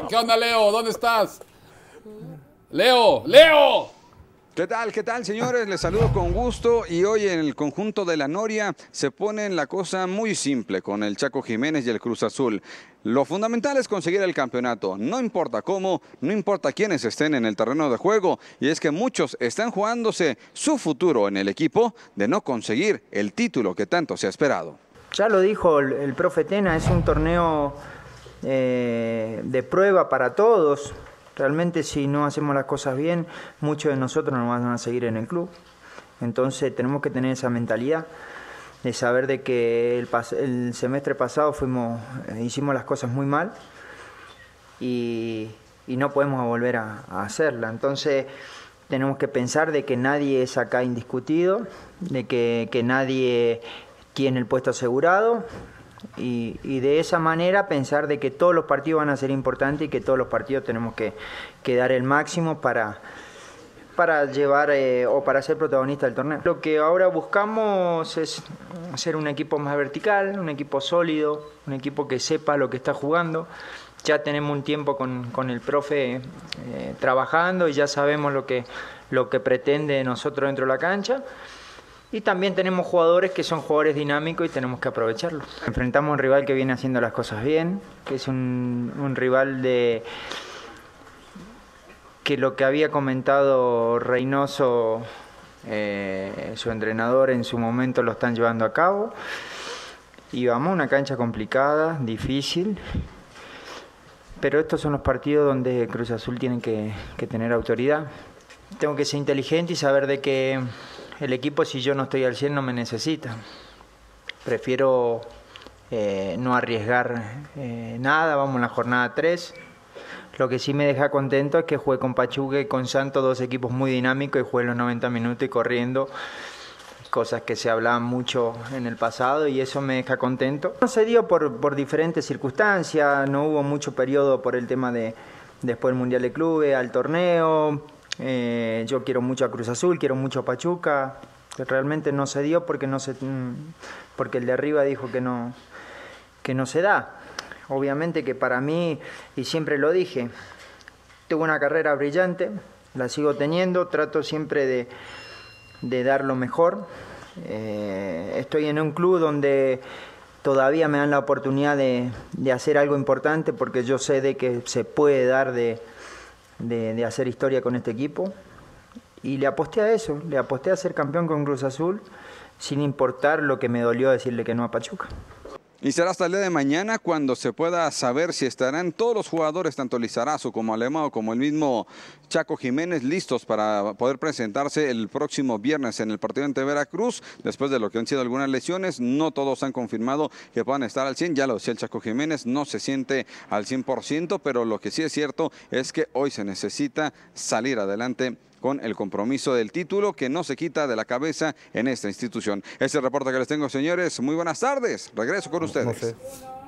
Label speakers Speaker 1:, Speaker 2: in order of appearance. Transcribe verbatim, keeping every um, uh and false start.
Speaker 1: ¿Qué onda, Leo? ¿Dónde estás? Leo, Leo.
Speaker 2: ¿Qué tal? ¿Qué tal, señores? Les saludo con gusto y hoy en el conjunto de la Noria se pone la cosa muy simple con el Chaco Jiménez y el Cruz Azul. Lo fundamental es conseguir el campeonato, no importa cómo, no importa quiénes estén en el terreno de juego, y es que muchos están jugándose su futuro en el equipo de no conseguir el título que tanto se ha esperado.
Speaker 3: Ya lo dijo el, el profe Tena, es un torneo eh, de prueba para todos. Realmente si no hacemos las cosas bien, muchos de nosotros nos van a seguir en el club. Entonces tenemos que tener esa mentalidad de saber de que el, el semestre pasado fuimos, hicimos las cosas muy mal y, y no podemos volver a, a hacerla. Entonces tenemos que pensar de que nadie es acá indiscutido, de que, que nadie tiene el puesto asegurado. Y, y de esa manera pensar de que todos los partidos van a ser importantes y que todos los partidos tenemos que, que dar el máximo para, para llevar eh, o para ser protagonista del torneo. Lo que ahora buscamos es ser un equipo más vertical, un equipo sólido, un equipo que sepa lo que está jugando. Ya tenemos un tiempo con, con el profe eh, trabajando y ya sabemos lo que, lo que pretende nosotros dentro de la cancha. Y también tenemos jugadores que son jugadores dinámicos y tenemos que aprovecharlos. Enfrentamos a un rival que viene haciendo las cosas bien, que es un, un rival de que lo que había comentado Reynoso, eh, su entrenador en su momento lo están llevando a cabo. Y vamos a una cancha complicada, difícil, pero estos son los partidos donde Cruz Azul tiene que, que tener autoridad. Tengo que ser inteligente y saber de que el equipo, si yo no estoy al cien, no me necesita. Prefiero eh, no arriesgar eh, nada, vamos en la jornada tres. Lo que sí me deja contento es que juegue con Pachuca y con Santos, dos equipos muy dinámicos, y juegue los noventa minutos y corriendo, cosas que se hablaban mucho en el pasado, y eso me deja contento. No se dio por, por diferentes circunstancias, no hubo mucho periodo por el tema de después del Mundial de Clubes, al torneo. Eh, yo quiero mucho a Cruz Azul, quiero mucho a Pachuca, que realmente no se dio porque, no se, porque el de arriba dijo que no, que no se da. Obviamente que para mí, y siempre lo dije, tuve una carrera brillante, la sigo teniendo, trato siempre de, de dar lo mejor. Eh, estoy en un club donde todavía me dan la oportunidad de, de hacer algo importante, porque yo sé de que se puede dar de... De, de hacer historia con este equipo, y le aposté a eso, le aposté a ser campeón con Cruz Azul, sin importar lo que me dolió decirle que no a Pachuca.
Speaker 2: Y será hasta el día de mañana cuando se pueda saber si estarán todos los jugadores, tanto Lizarazo como Alemão, como el mismo Chaco Jiménez, listos para poder presentarse el próximo viernes en el partido ante Veracruz, después de lo que han sido algunas lesiones. No todos han confirmado que puedan estar al cien, ya lo decía el Chaco Jiménez, no se siente al cien por ciento, pero lo que sí es cierto es que hoy se necesita salir adelante con el compromiso del título que no se quita de la cabeza en esta institución. Este es el reporte que les tengo, señores. Muy buenas tardes. Regreso con ustedes.
Speaker 4: No sé.